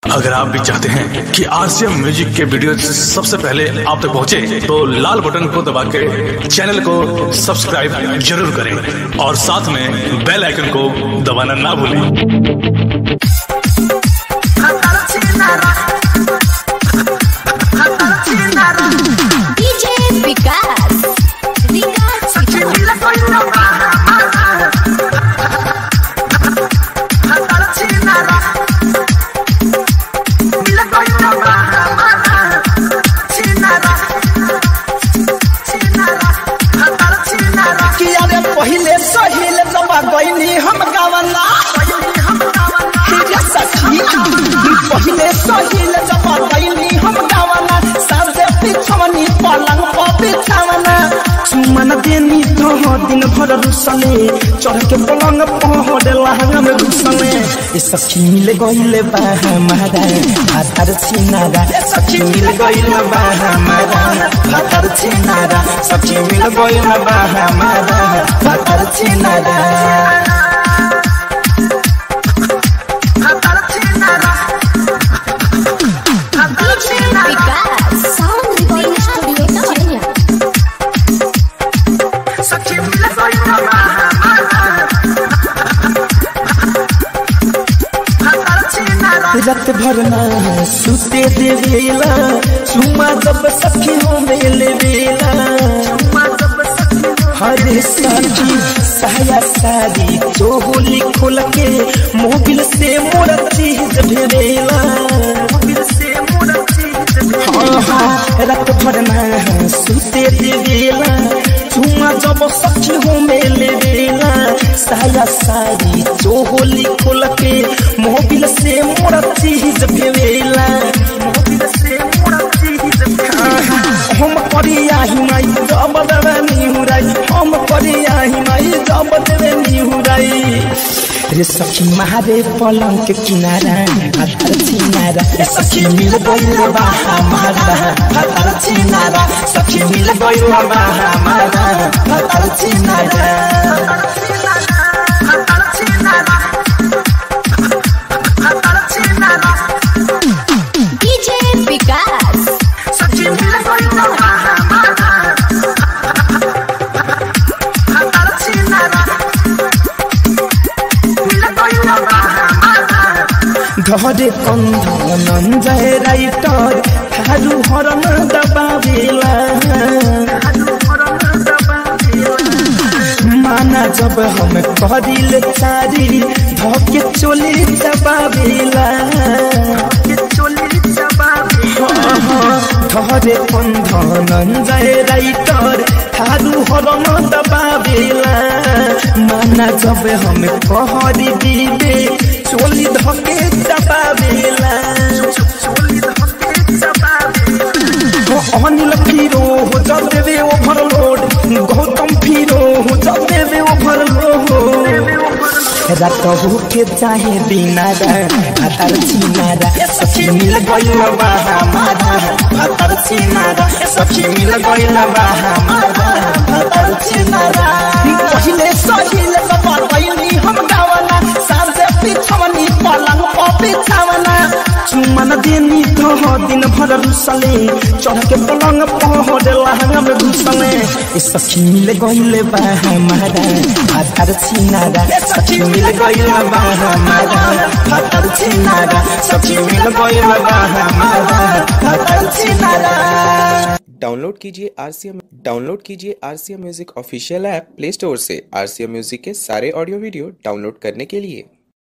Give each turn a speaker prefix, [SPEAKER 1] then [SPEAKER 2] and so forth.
[SPEAKER 1] अगर आप भी चाहते हैं कि आरसीएम म्यूजिक के वीडियो सबसे पहले आप तक पहुंचे, तो लाल बटन को दबा के चैनल को सब्सक्राइब जरूर करें और साथ में बेल आइकन को दबाना ना भूलें।
[SPEAKER 2] पहिले सहिल जबा गईनी हम गावना पहिले सहिल जबा गईनी हम गावना सासे पिछवनी पलंग पर बिछावना सुमन देनी तो दिन भर रुसले चढ़ के पलंग पहड़े लहंगा में घुसले सखी मिल गईले बा हमारा भातर छिनारा सखी मिल गईले बा हमारा भातर छिनारा सखी मिल गईले बा हमारा भातर छिनारा रत भरना सुते देवेला चुमा जब सखी हो मेले वेला हरे साथी साया सारी चोली खोल के मोबिल से मोर चीज भेवेला रत भरना सुते देवेला चुमा जब सखी हो मेले वेला साया सारी चोली खोल के मोबिल से मोर चीज भेवेला हम करिया हिमाई जब देवे निहुराई हम करिया हिमाई जब देवे निहुराई रे सखी महारे पलंग के किनारा भातर छिनारा सखी मिल गइल बा हमारा भातर छिनारा सखी मिल गइल बा हमारा भातर छिनारा घरे कंधन जय राइटर थारू हरन दबावेला माना जब हम करिल चारी धके चोली दबावेला घरे कंधन जय राइटर थारू हरन दबावेला माना जब हम कहरी दीबे चोली धके दबावेला अनिल फिरो हो जब देवे ओवरलोड गौतम फिरो हो जब देवे ओवरलोड रात भूखे चाहे बिना भातर छिनारा सखी मिल गइल बा हमारा भातर छिनारा सखी मिल गइल बा हमारा भातर छिनारा पहिले सहिल जबा गइनी हम गावना सासे पिछवनी पलंग पर बिछावना चुमन देनी तो दिन भर रुसले चढ़ के पलंग पहड़े लहंगा में घुसले सखी मिल गइले बा हमारा भातर छिनारा सखी मिल गइले बा हमारा भातर छिनारा सखी मिल गइले बा हमारा भातर छिनारा।
[SPEAKER 3] डाउनलोड कीजिए RCM music official app play store से आरसीएम म्यूजिक के सारे ऑडियो वीडियो डाउनलोड करने के लिए।